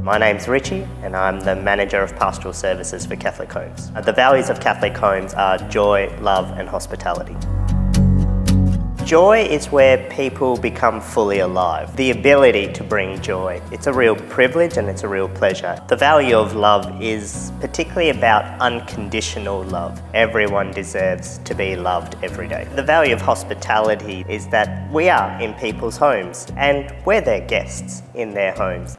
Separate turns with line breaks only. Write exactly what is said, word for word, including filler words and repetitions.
My name's Richie and I'm the Manager of Pastoral Services for Catholic Homes. The values of Catholic Homes are joy, love and hospitality. Joy is where people become fully alive. The ability to bring joy. It's a real privilege and it's a real pleasure. The value of love is particularly about unconditional love. Everyone deserves to be loved every day. The value of hospitality is that we are in people's homes and we're their guests in their homes.